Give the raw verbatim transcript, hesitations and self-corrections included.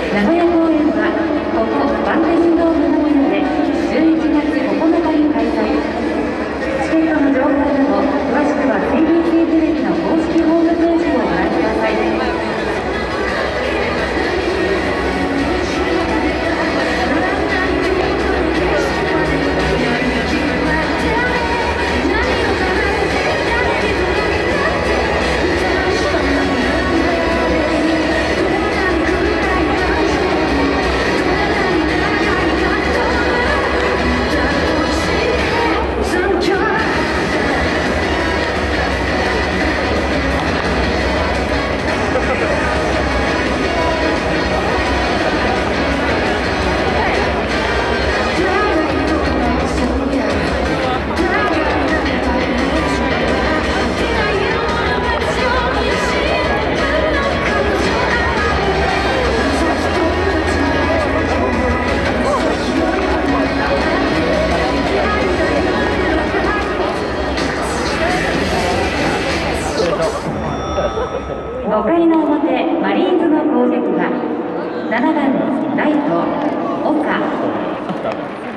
名古屋公演はここバンテリンドーム名古屋でじゅういちがつここのかに開催。チケットの情報など詳しくは シービーシー テレビの公式ホームページをご覧ください。ごかいの表、マリーンズの攻撃はななばんライト岡。